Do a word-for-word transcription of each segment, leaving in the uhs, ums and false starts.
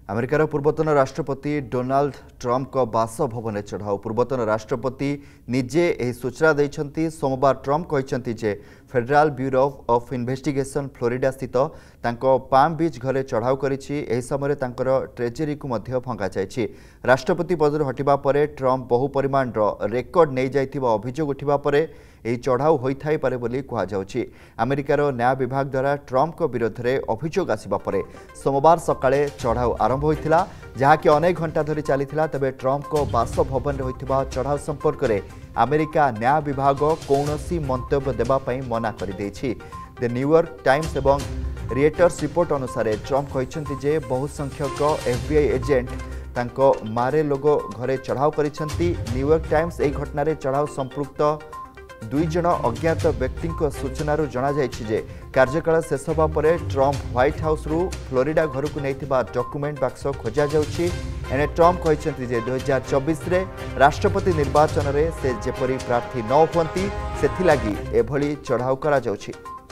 अमेरिकार पूर्वतन राष्ट्रपति डोनाल्ड ट्रंप को बासभवन चढ़ाऊ पूर्वतन राष्ट्रपति निजे यह सूचना देते। सोमवार ट्रंप कहते जे Federal Bureau of Investigation Florida स्थित पाम बीच घरे चढ़ाऊ कर समय ट्रेजेरी को भंगा जाए। राष्ट्रपति पद हटिबा परे ट्रंप बहु परिमाण रेकर्ड नहीं जाइथिबा अभियोग उठिबा परे यह चढ़ाऊ होइथाई पारे बोली कहुछि। अमेरिकार न्याय विभाग द्वारा ट्रंप को विरोध में अभियोग आसिबा परे सोमवार सकाळे चढ़ाऊ आरंभ होइथिला, जहाँकि अनेक घंटा धरी चलीथिला। तबे ट्रंप को बासभवन में होइथिबा चढ़ाऊ संपर्क में अमेरिका न्याय विभाग कौनसी मंतव्य देबा पई मना कर देछि। द न्यूयॉर्क टाइम्स एवं रियटर्स रिपोर्ट अनुसार ट्रंप कहते जे बहु संख्यक एफबीआई एजेंट तांको मारे लोगो घरे चढ़ाऊ करिसेंती। न्यूयॉर्क टाइम्स एही घटना चढ़ाऊ संपृक्त दुई जन अज्ञात व्यक्ति सूचना जना जाए कार्यकाल शेष होगा पर ट्रंप व्हाइट हाउस रु फ्लोरिडा घर को नहीं डॉक्यूमेंट बक्स खोजा जाउछि। एने ट्रंप कहते जे दो हज़ार चौबीस रे राष्ट्रपति निर्वाचन में से जेपरी प्रार्थी न हुअंती सेथिलागी एभली चढ़ाऊ करा जाउछि।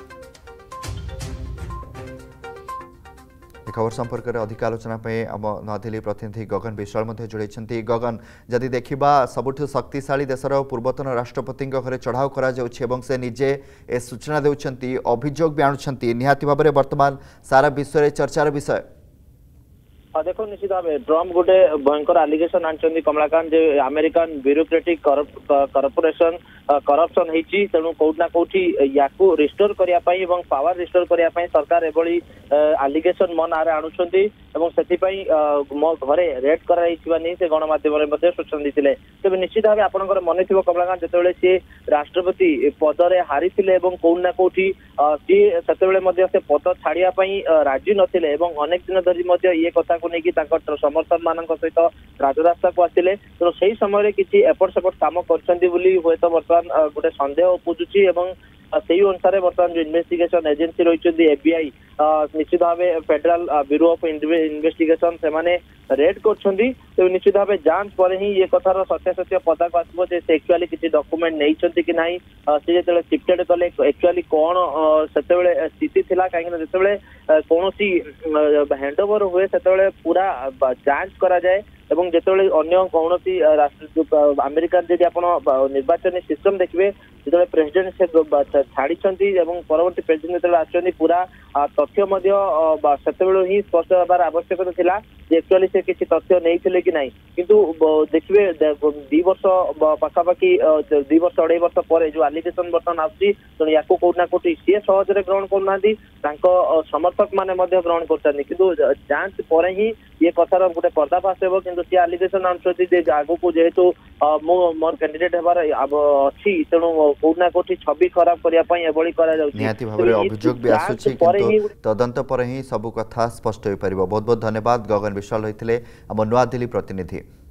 खबर संपर्क में अधिक आलोचना आम नदिल्ली प्रतिनिधि गगन विश्वाल जोड़ते। गगन, जदि देखा सबुठ शक्तिशाली देशर पूर्वतन राष्ट्रपति घरे चढ़ाऊ करा से निजे ए सूचना देउछंती, अभियोग भी आणुछंती, निहाती भाव में वर्तमान सारा विश्व में चर्चार विषय। देखो निश्चित भाव ट्रंप गोटे भयंकर आलिगेशन आनी कमलाकांत जे अमेरिकन ब्यूरोक्रेटिक कॉर्पोरेशन करप्शन होती, तेणु कौटना कौटी या रिस्टोर करने पावर रिस्टोर करने सरकार एभली आलिगेशन मन आरे आणुछंती एवं सेथिपाई मो घरे रेड कराइथिबा नहीं से गणमाध्यम में सूचना देते। तेज निश्चित भाव आपंकर मन थी कमलाकांत जिते सी राष्ट्रपति पदरे हारी कौटना कौटी सी से पद छाड़ापी राजी नथिले अनेक दिन धरी ये कथा को लेकिन समर्थन मान सहित राजरास्ता को आसिले। तेणु से समय किसी एपट सेपट काम कर बर्तमान गोटे सन्देह उपजुची से अनुसार बर्तमान जो इन्वेस्टिगेशन एजेंसी रही एफबीआई निश्चित भाव फेडरल ब्यूरो ऑफ इन्वेस्टिगेशन से रेड कर निश्चित भाव जांच पर ही ये कथार सत्यासत्य पता को आसो से एक्चुअली किसी डॉक्यूमेंट नहीं कि नहीं सी जो शिफ्टेड कले एक्चुअली कौन से स्थिति थी कहीं जिते कौन हैंडओवर हुए से पूरा जांच करा जाए एवं जिते अन्य कौन अमेरिका जब आप निर्वाचन सिस्टम देखिए जो प्रेसिडेंट से छाड़ी परवर्त प्रेसिडेंट जो आसुँच पूरा तथ्य से ही स्पष्ट हबार आवश्यकता थिला एक्चुअली से किसी तथ्य नहीं कि नहीं किंतु देखिए दी वर्ष पाखापाखि दी वर्ष अढ़ाई वर्ष पर जो आलिगेशन बर्तमान आसुची तेणु या कौटना कौटी सी सहजरे ग्रहण करना समर्थक मैंने ग्रहण कर जांच पर ही ये कथार गोटे पर्दाफाश हो कि सी आलिगेशन आनुँच आग को जेहेतु मु मोर कैंडिडेट हबार अच्छी तेणु कौटना कौटी छवि खराब करने तदंत पर ही सबू कथा स्पष्ट हो पार। बहुत बहुत धन्यवाद गगन विश्वाल रही आम नुआदिल्ली प्रतिनिधि।